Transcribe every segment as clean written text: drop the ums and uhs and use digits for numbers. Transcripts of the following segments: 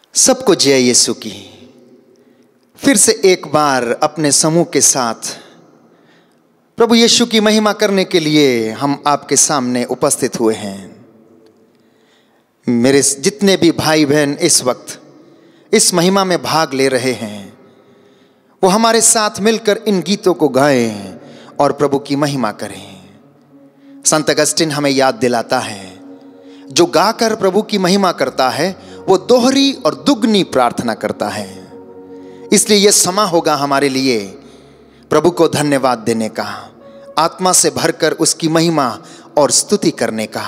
सबको जय यीशु की। फिर से एक बार अपने समूह के साथ प्रभु यीशु की महिमा करने के लिए हम आपके सामने उपस्थित हुए हैं। मेरे जितने भी भाई बहन इस वक्त इस महिमा में भाग ले रहे हैं, वो हमारे साथ मिलकर इन गीतों को गाएं और प्रभु की महिमा करें। संत अगस्तिन हमें याद दिलाता है, जो गाकर प्रभु की महिमा करता है वो दोहरी और दुगनी प्रार्थना करता है। इसलिए यह समा होगा हमारे लिए प्रभु को धन्यवाद देने का, आत्मा से भरकर उसकी महिमा और स्तुति करने का।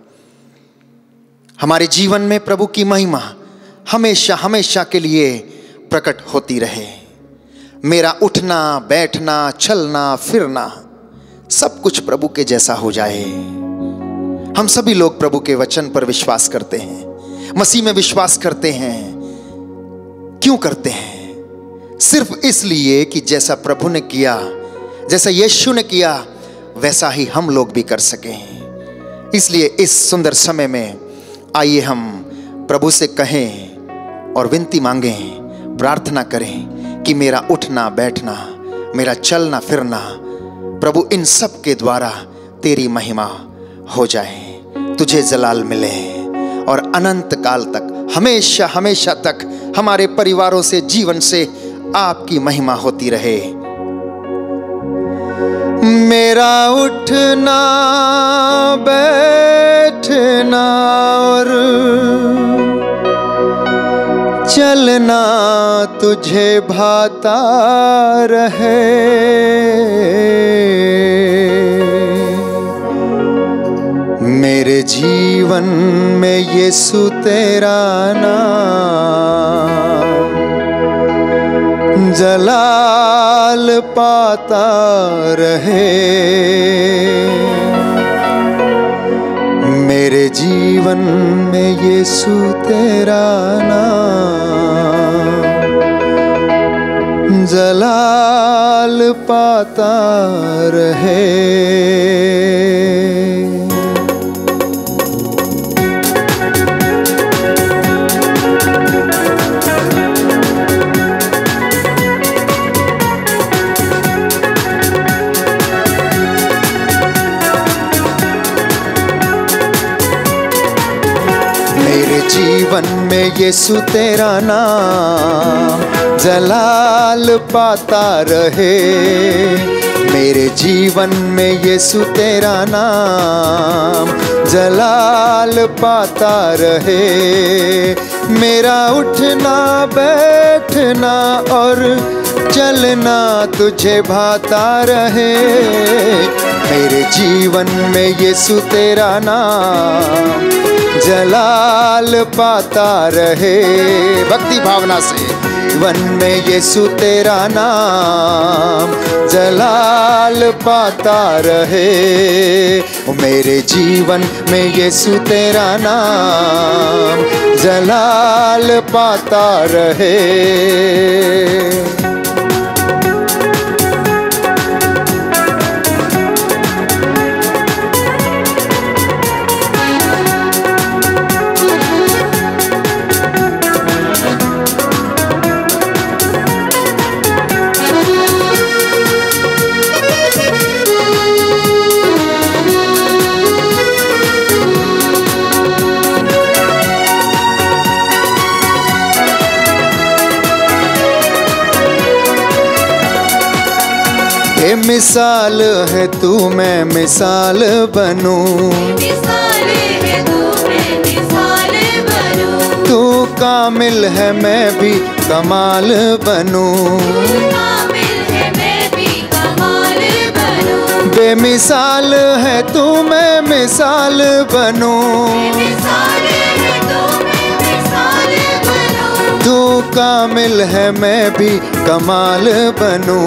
हमारे जीवन में प्रभु की महिमा हमेशा हमेशा के लिए प्रकट होती रहे। मेरा उठना बैठना चलना फिरना सब कुछ प्रभु के जैसा हो जाए। हम सभी लोग प्रभु के वचन पर विश्वास करते हैं, मसीह में विश्वास करते हैं। क्यों करते हैं? सिर्फ इसलिए कि जैसा प्रभु ने किया, जैसा यीशु ने किया, वैसा ही हम लोग भी कर सकें। इसलिए इस सुंदर समय में आइए हम प्रभु से कहें और विनती मांगें, प्रार्थना करें कि मेरा उठना बैठना, मेरा चलना फिरना प्रभु इन सब के द्वारा तेरी महिमा हो जाए, तुझे जलाल मिले और अनंत काल तक हमेशा हमेशा तक हमारे परिवारों से जीवन से आपकी महिमा होती रहे। मेरा उठना बैठना और चलना तुझे भाता रहे। मेरे जीवन में यीशु तेरा नाम जलाल पाता रहे। मेरे जीवन में यीशु तेरा नाम जलाल पाता रहे। जीवन में यीशु तेरा नाम जलाल पाता रहे। मेरे जीवन में यीशु तेरा नाम जलाल पाता रहे। मेरा उठना बैठना और चलना तुझे भाता रहे। मेरे जीवन में यीशु तेरा नाम जलाल पाता रहे। भक्ति भावना से जीवन में यीशु तेरा नाम जलाल पाता रहे। मेरे जीवन में यीशु तेरा नाम जलाल पाता रहे। मिसाल है तू, मैं मिसाल बनूं। तू कामिल है मैं भी कमाल बनूं। बेमिसाल है तू, मैं मिसाल बनूं। तू कामिल है मैं भी कमाल बनूं।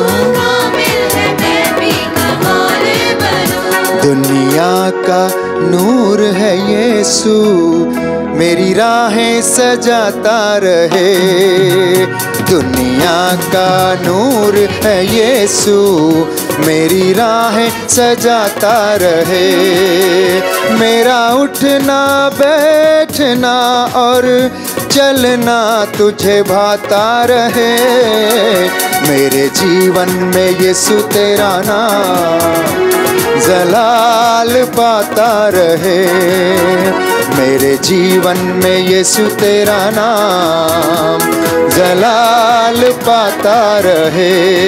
दुनिया का नूर है यीशु, मेरी राहें सजाता रहे। दुनिया का नूर है यीशु, मेरी राहें सजाता रहे। मेरा उठना बैठना और चलना तुझे भाता रहे। मेरे जीवन में यीशु तेरा नाम जलाल पाता रहे। मेरे जीवन में यीशु तेरा नाम जलाल पाता रहे।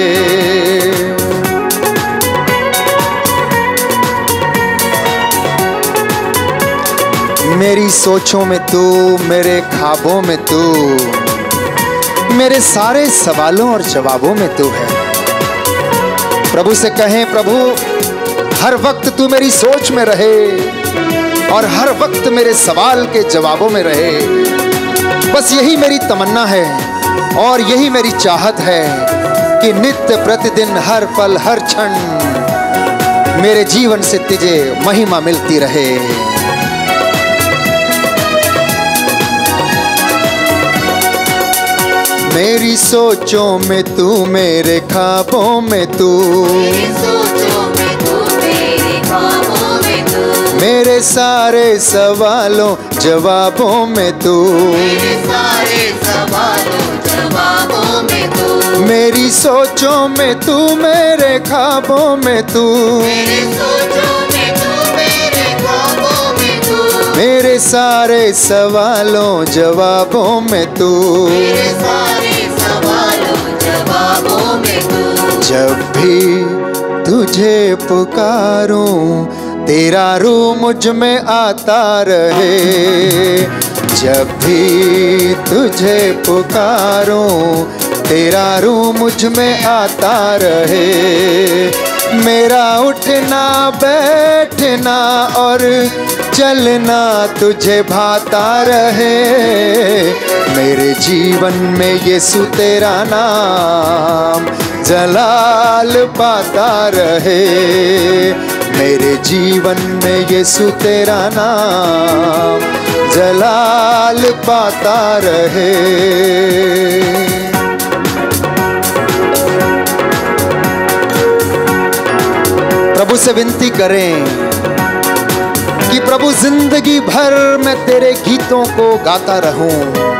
मेरी सोचों में तू, मेरे ख्वाबों में तू, मेरे सारे सवालों और जवाबों में तू है। प्रभु से कहें, प्रभु हर वक्त तू मेरी सोच में रहे और हर वक्त मेरे सवाल के जवाबों में रहे। बस यही मेरी तमन्ना है और यही मेरी चाहत है कि नित्य प्रतिदिन हर पल हर क्षण मेरे जीवन से तुझे महिमा मिलती रहे। मेरी सोचों में तू, मेरे ख्वाबों में तू, मेरी सोचों में तू, मेरे ख्वाबों में तू, मेरे सारे सवालों जवाबों में तू, मेरे सारे सवालों जवाबों में तू, मेरी सोचों में तू, मेरे ख्वाबों में तू, मेरे सोचों में तू, मेरे ख्वाबों में तू, मेरे सारे सवालों जवाबों में तू, मेरे सारे सवालों जवाबों में तू। जब भी तुझे पुकारूं तेरा रूह मुझ में आता रहे। जब भी तुझे पुकारूं तेरा रूह मुझ में आता रहे। मेरा उठना बैठना और चलना तुझे भाता रहे। मेरे जीवन में यीशु तेरा नाम जलाल पाता रहे। मेरे जीवन में यीशु तेरा नाम जलाल पाता रहे। प्रभु से विनती करें कि प्रभु जिंदगी भर मैं तेरे गीतों को गाता रहूं।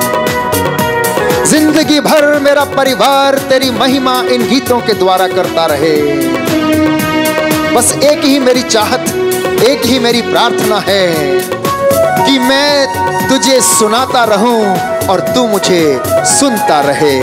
जिंदगी भर मेरा परिवार तेरी महिमा इन गीतों के द्वारा करता रहे। बस एक ही मेरी चाहत, एक ही मेरी प्रार्थना है कि मैं तुझे सुनाता रहूं और तू मुझे सुनता रहे।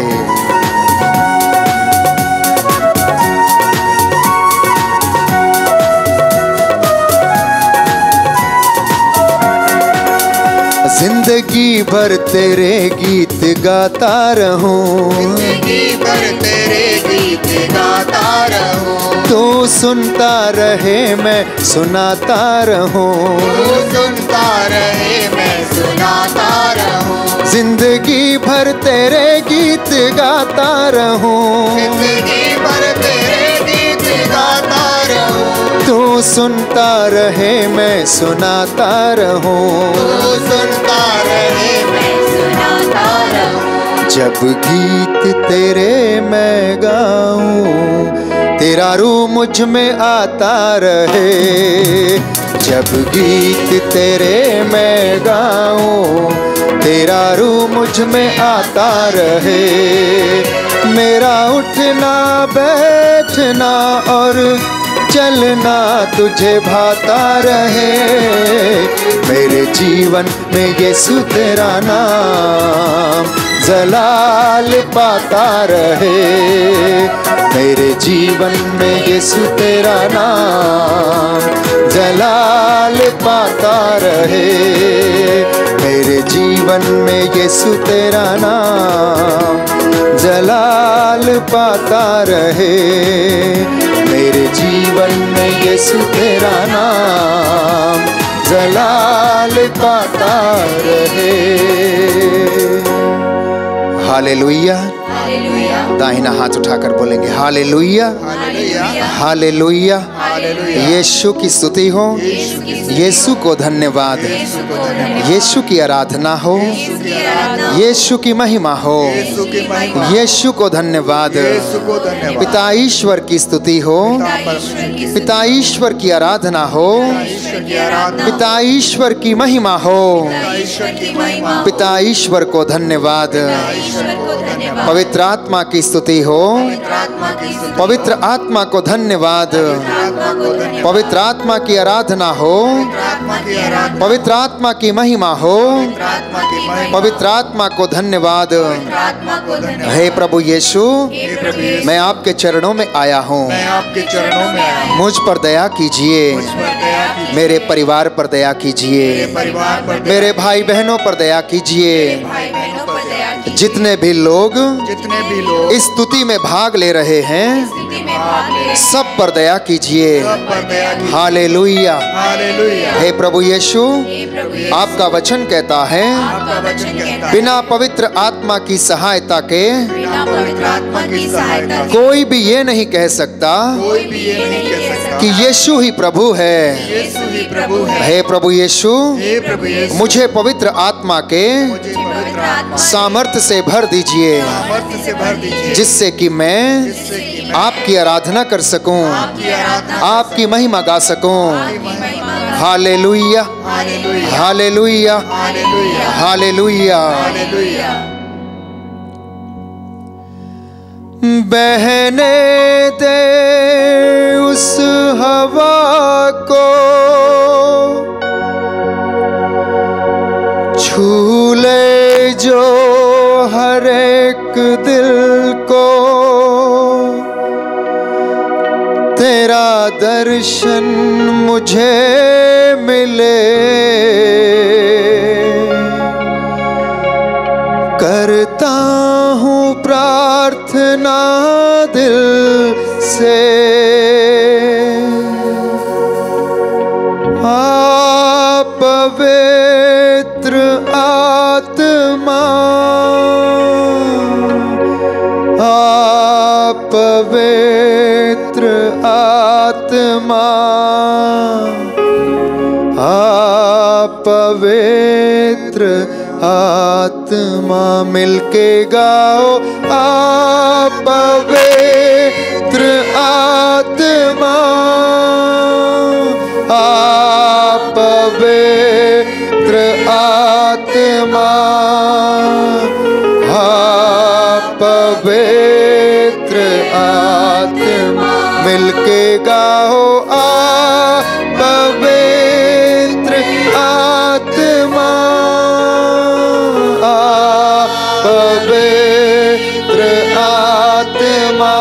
जिंदगी भर तेरे गीत गाता रहूं, जिंदगी भर तेरे गीत गाता रहूं। तू सुनता रहे मैं सुनाता रहूं, तू सुनता रहे मैं सुनाता रहूं। जिंदगी भर तेरे गीत गाता रहूं, जिंदगी भर तेरे गीत गाता रहूं। तू सुनता रहे मैं सुनाता रहूं, तू सुनता रहे मैं सुनाता रहूं। जब गीत तेरे मैं गाऊं तेरा रूह मुझ में आता रहे। जब गीत तेरे मैं गाऊं तेरा रूह मुझ में आता रहे। मेरा उठना बैठना और चलना तुझे भाता रहे। मेरे जीवन में यीशु तेरा नाम जलाल पाता रहे। मेरे जीवन में यीशु तेरा नाम जलाल पाता रहे। मेरे जीवन में यीशु तेरा नाम जलाल पाता रहे। मेरे जीवन में यीशु तेरा नाम जलाल पाता रहे। Hallelujah, hallelujah. दाहिना हाथ उठाकर बोलेंगे हालेलुया, हालेलुया। यीशु की स्तुति हो, यीशु को धन्यवाद, यीशु की आराधना हो, यीशु की महिमा हो, यीशु को धन्यवाद। पिता ईश्वर की स्तुति हो, पिता ईश्वर की आराधना हो, पिता ईश्वर की महिमा हो, पिता ईश्वर को धन्यवाद। पवित्र आत्मा की स्तुति हो, पवित्र आत्मा को धन्यवाद, पवित्र आत्मा की आराधना हो, पवित्र आत्मा की महिमा हो, पवित्र आत्मा को धन्यवाद। हे प्रभु यीशु, मैं आपके चरणों में आया हूँ, मुझ पर दया कीजिए, मेरे परिवार पर दया कीजिए, मेरे भाई बहनों पर दया कीजिए। जितने भी लोग इस स्तुति में भाग ले रहे हैं, सब पर दया कीजिए। हालेलुया। हे प्रभु यीशु, आपका वचन कहता है बिना पवित्र आत्मा की सहायता के कोई भी ये नहीं कह सकता कि यीशु ही प्रभु है। हे प्रभु यीशु, मुझे पवित्र आत्मा के सामर्थ्य से भर दीजिए, जिससे कि मैं आपकी आराधना कर सकूं, आपकी महिमा गा सकूं। Hallelujah, hallelujah, hallelujah. बहने दे उस हवा को, छू ले जो हर एक दिल को, तेरा दर्शन मुझे मिले। करता हूँ प्रार्थना दिल से, आप पवित्र आत्मा, आप पवित्र आत्मा, आप पवित्र आत्मा। मिलके गाओ, आप पवित्र आत्मा, आप पवित्र आत्मा, आप पवित्र आत्मा। मिलके गाओ, आप पवित्र आत्मा, आप पवित्र आत्मा,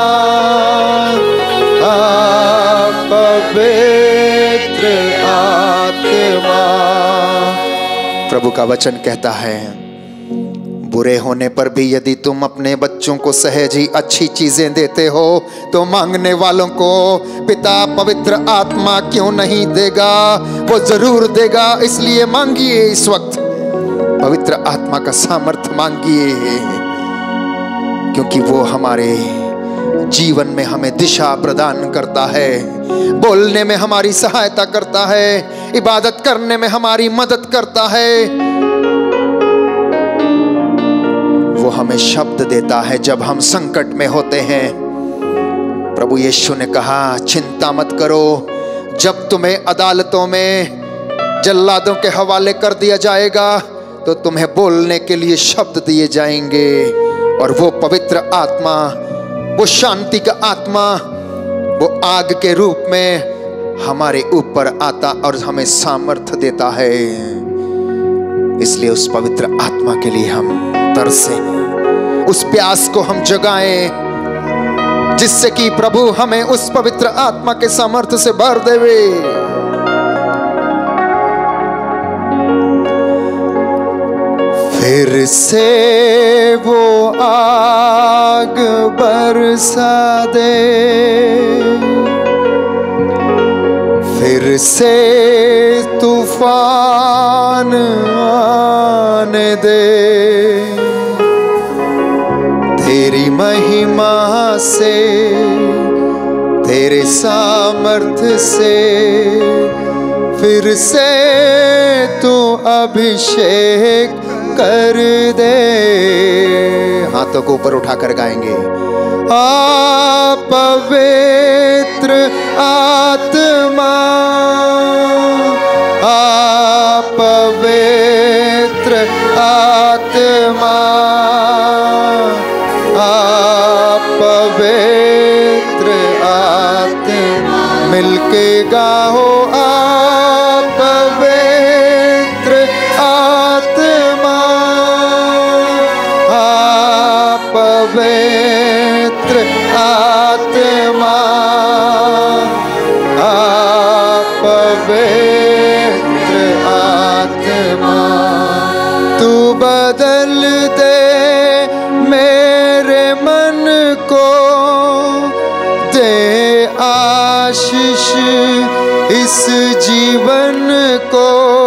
आप पवित्र आत्मा। प्रभु का वचन कहता है, बुरे होने पर भी यदि तुम अपने बच्चों को सहज ही अच्छी चीजें देते हो, तो मांगने वालों को पिता पवित्र आत्मा क्यों नहीं देगा? वो जरूर देगा। इसलिए मांगिए, इस वक्त पवित्र आत्मा का सामर्थ्य मांगिए, क्योंकि वो हमारे जीवन में हमें दिशा प्रदान करता है, बोलने में हमारी सहायता करता है, इबादत करने में हमारी मदद करता है। वो हमें शब्द देता है जब हम संकट में होते हैं। प्रभु यीशु ने कहा, चिंता मत करो, जब तुम्हें अदालतों में जल्लादों के हवाले कर दिया जाएगा तो तुम्हें बोलने के लिए शब्द दिए जाएंगे, और वो पवित्र आत्मा, वो शांति का आत्मा, वो आग के रूप में हमारे ऊपर आता और हमें सामर्थ्य देता है। इसलिए उस पवित्र आत्मा के लिए हम तरसे, उस प्यास को हम जगाएं, जिससे कि प्रभु हमें उस पवित्र आत्मा के सामर्थ्य से भर देवे। फिर से वो आग बरसा दे, फिर से तूफान आने दे, तेरी महिमा से, तेरे सामर्थ्य से फिर से तू अभिषेक कर दे। हाथों को ऊपर उठाकर गाएंगे। आ पवित्र आत्मा, आ पवित्र आत्मा, आ पवित्र आत्मा, मिलके गाओ आ पवित्र आत्मा, आ पवित्र आत्मा, आ पवित्र आत्मा, तू बदल दे मेरे मन को, दे आशीष इस जीवन को,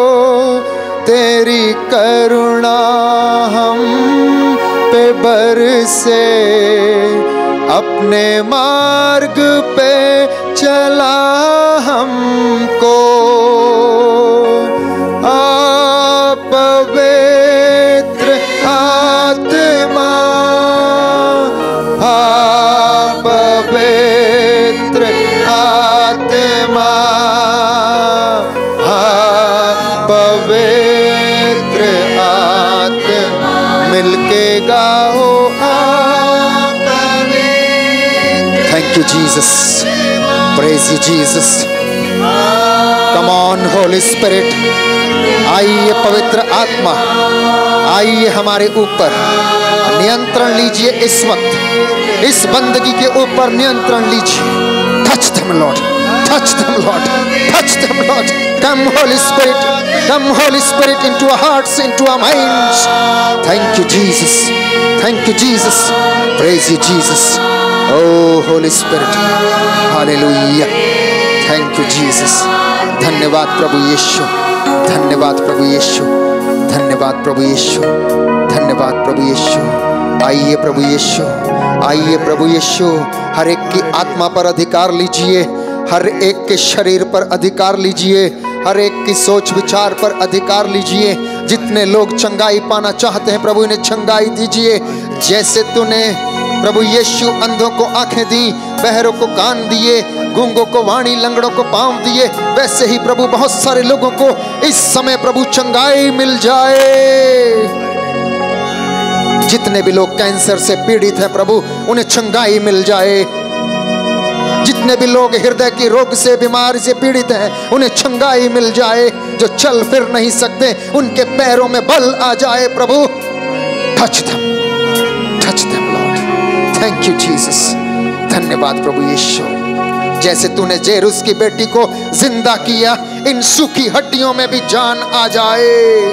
तेरी करुणा हम पे बरसे, अपने मार्ग पे चला हमको। आ पवित्र आत्मा, आ पवित्र आत्मा, आ पवित्र आत्मा, मिलके गाओ आ पवित्र। Thank you Jesus, praise you Jesus. Come on Holy Spirit, आइए पवित्र आत्मा, आइए हमारे ऊपर नियंत्रण लीजिए। इस वक्त इस बंदगी के ऊपर नियंत्रण लीजिए। Touch them Lord, touch them Lord, touch them Lord. Come Holy Spirit, come Holy Spirit into our hearts, into our minds. Thank you Jesus, thank you Jesus, praise you Jesus. Oh Holy Spirit, hallelujah, thank you Jesus. धन्यवाद प्रभु यीशु, धन्यवाद प्रभु यीशु, धन्यवाद प्रभु यीशु, धन्यवाद प्रभु यीशु। आइए प्रभु यीशु, आइए प्रभु यीशु, हर एक की आत्मा पर अधिकार लीजिए, हर एक के शरीर पर अधिकार लीजिए, हर एक की सोच विचार पर अधिकार लीजिए। जितने लोग चंगाई पाना चाहते हैं प्रभु इन्हें चंगाई दीजिए। जैसे तूने प्रभु यीशु अंधों को आंखें दी, बहरों को कान दिए, गूंगों को वाणी, लंगड़ों को पांव दिए, वैसे ही प्रभु बहुत सारे लोगों को इस समय प्रभु चंगाई मिल जाए। जितने भी लोग कैंसर से पीड़ित हैं प्रभु उन्हें चंगाई मिल जाए। जितने भी लोग हृदय की रोग से, बीमारी से पीड़ित हैं उन्हें चंगाई मिल जाए। जो चल फिर नहीं सकते उनके पैरों में बल आ जाए प्रभु। Touch them Lord. Thank you Jesus, धन्यवाद प्रभु यीशु। जैसे तूने जेरुस की बेटी को जिंदा किया, इन सूखी हड्डियों में भी जान आ जाए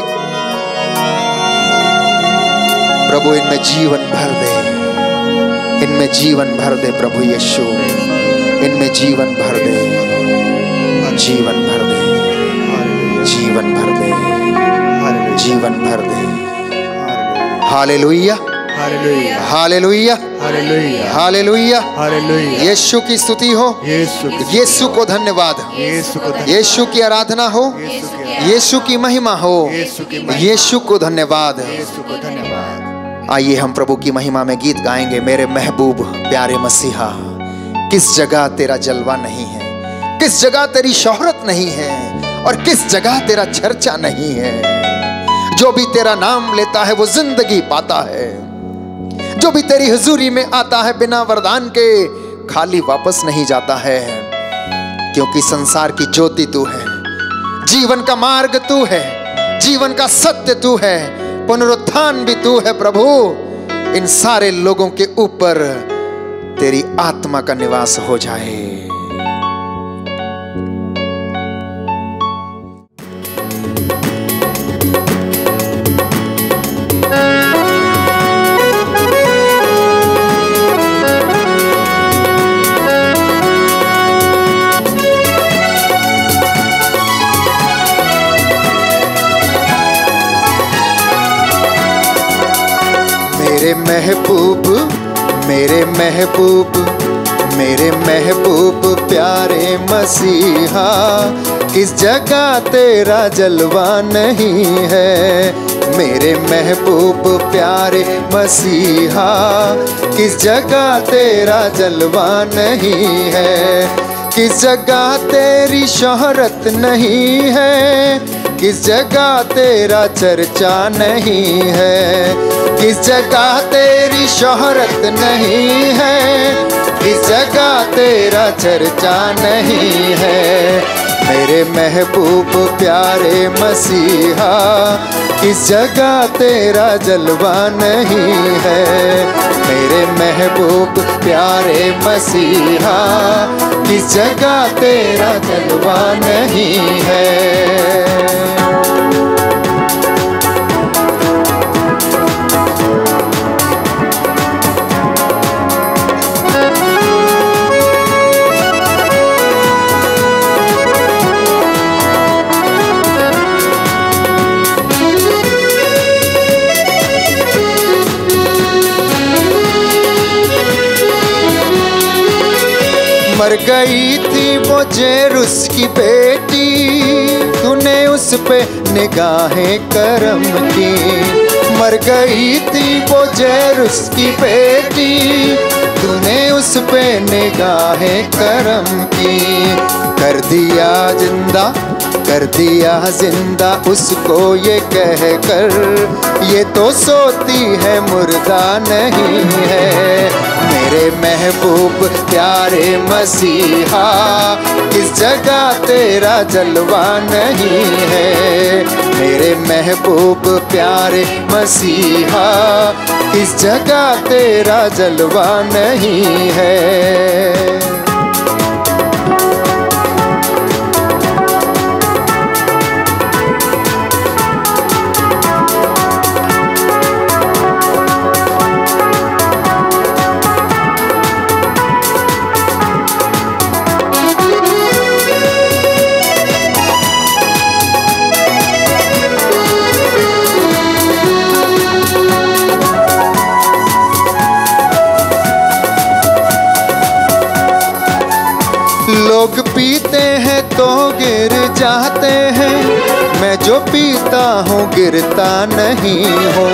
प्रभु। इनमें जीवन भर दे, इनमें जीवन भर दे प्रभु यीशु, इनमें जीवन भर दे, जीवन भर दे, जीवन भर दे, जीवन भर दे। Hallelujah, hallelujah, hallelujah, hallelujah, hallelujah. यीशु की स्तुति हो, यीशु को धन्यवाद, यीशु की आराधना हो, यीशु की महिमा हो, यीशु को धन्यवाद। आइए हम प्रभु की महिमा में गीत गाएंगे। मेरे महबूब प्यारे मसीहा, किस जगह तेरा जलवा नहीं है, किस जगह तेरी शोहरत नहीं है, और किस जगह तेरा चर्चा नहीं है। जो भी तेरा नाम लेता है वो जिंदगी पाता है, जो भी तेरी हुजूरी में आता है बिना वरदान के खाली वापस नहीं जाता है। क्योंकि संसार की ज्योति तू है, जीवन का मार्ग तू है, जीवन का सत्य तू है, पुनरुत्थान भी तू है प्रभु। इन सारे लोगों के ऊपर तेरी आत्मा का निवास हो जाए। मेरे महबूब मेरे महबूब प्यारे मसीहा, किस जगह तेरा जलवा नहीं है। मेरे महबूब प्यारे मसीहा, किस जगह तेरा जलवा नहीं है। किस जगह तेरी शोहरत नहीं है, किस जगह तेरा चर्चा नहीं है। किस जगह तेरी शोहरत नहीं है, किस जगह तेरा चर्चा नहीं है। मेरे महबूब प्यारे मसीहा, किस जगह तेरा जलवा नहीं है। मेरे महबूब प्यारे मसीहा, किस जगह तेरा जलवा नहीं है। मर गई थी वो जेरुस की बेटी, तूने उस पे निगाहें करम की। मर गई थी वो जेरुस की बेटी, तूने उस पे निगाहें करम की। कर दिया जिंदा उसको ये कह कर, ये तो सोती है मुर्दा नहीं है। मेरे महबूब प्यारे मसीहा, किस जगह तेरा जलवा नहीं है। मेरे महबूब प्यारे मसीहा, किस जगह तेरा जलवा नहीं है। लोग पीते हैं तो गिर जाते हैं, मैं जो पीता हूँ गिरता नहीं हूँ।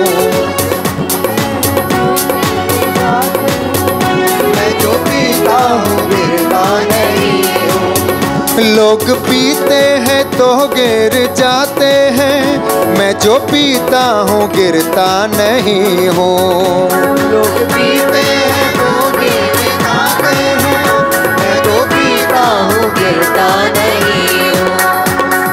मैं जो पीता हूँ गिरता नहीं हूँ। लोग पीते हैं तो गिर जाते हैं, मैं जो पीता हूँ गिरता नहीं हूँ। लोग पीते हैं तो गिर जाते हैं, गिरता नहीं हूँ।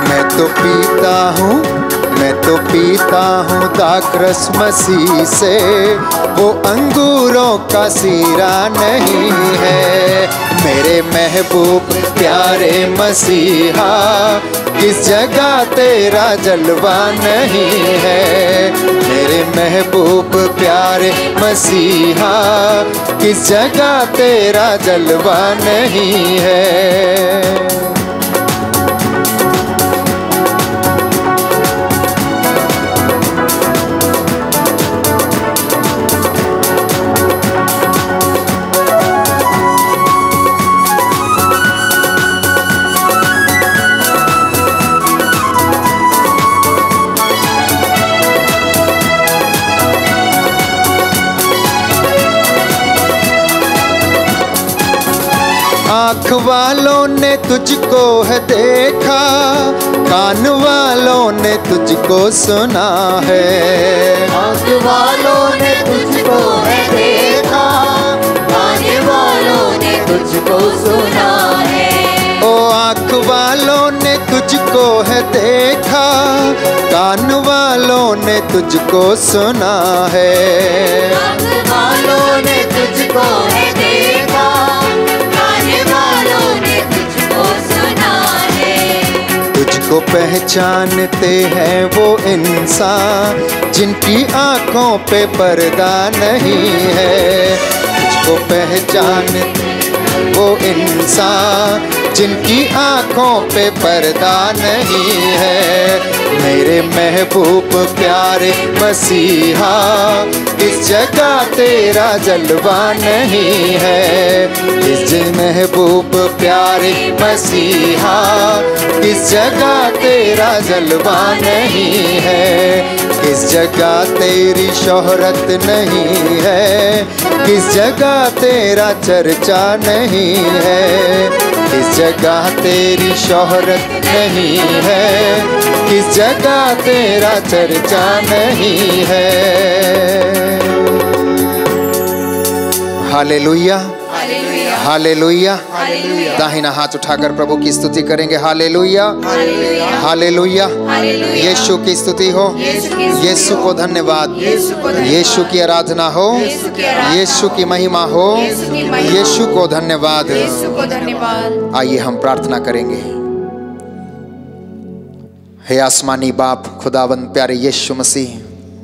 मैं तो पीता हूँ दाखरस मसीह से, वो अंगूरों का सीरा नहीं है। मेरे महबूब प्यारे मसीहा, किस जगह तेरा जलवा नहीं है। मेरे महबूब प्यारे मसीहा, किस जगह तेरा जलवा नहीं है। आँख वालों ने तुझको है देखा, कान वालों ने तुझको सुना है। आँख वालों ने तुझको है देखा, कान वालों ने तुझको सुना है। ओ आँख वालों ने तुझको है देखा, कान वालों ने तुझको सुना है। आँख वालों ने तुझको है देखा, तुझको पहचानते हैं वो इंसान, जिनकी आंखों पे पर्दा नहीं है। तुझको पहचानते वो इंसान, जिनकी आंखों पे पर्दा नहीं है। मेरे महबूब प्यारे मसीहा, इस जगह तेरा जलवा नहीं है। इस महबूब प्यारे मसीहा, इस जगह तेरा जलवा नहीं है। किस जगह तेरी शोहरत नहीं है, किस जगह तेरा चर्चा नहीं है। किस जगह तेरी शोहरत नहीं है, किस जगह तेरा चर्चा नहीं है। Hallelujah, hallelujah. दाहिना हाथ उठाकर प्रभु की स्तुति करेंगे। Hallelujah, hallelujah. यीशु की स्तुति हो, यीशु को धन्यवाद, यीशु की आराधना हो, यीशु की महिमा हो, यीशु को धन्यवाद। आइए हम प्रार्थना करेंगे। हे आसमानी बाप, खुदावंद प्यारे यीशु मसीह,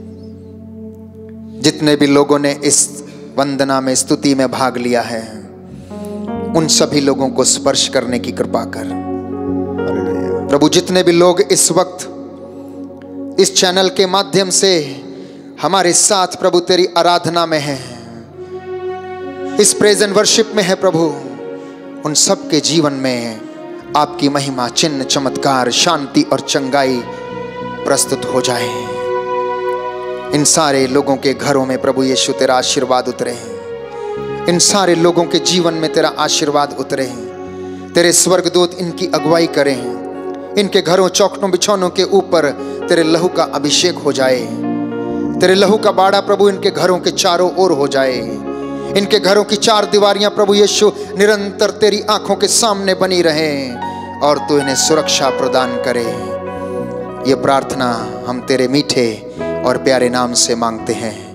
जितने भी लोगों ने इस वंदना में, स्तुति में भाग लिया है, उन सभी लोगों को स्पर्श करने की कृपा कर प्रभु। जितने भी लोग इस वक्त इस चैनल के माध्यम से हमारे साथ प्रभु तेरी आराधना में हैं, इस प्रेज एंड वर्शिप में है प्रभु, उन सब के जीवन में आपकी महिमा, चिन्ह, चमत्कार, शांति और चंगाई प्रस्तुत हो जाए। इन सारे लोगों के घरों में प्रभु यीशु तेरा आशीर्वाद उतरे। इन सारे लोगों के जीवन में तेरा आशीर्वाद उतरे। तेरे स्वर्गदूत इनकी अगुवाई करें। इनके घरों, चौखटों, बिछौनों के ऊपर तेरे लहू का अभिषेक हो जाए। तेरे लहू का बाड़ा प्रभु इनके घरों के चारों ओर हो जाए। इनके घरों की चार दीवारियां प्रभु यीशु निरंतर तेरी आंखों के सामने बनी रहें और तू इन्हें सुरक्षा प्रदान करे। ये प्रार्थना हम तेरे मीठे और प्यारे नाम से मांगते हैं,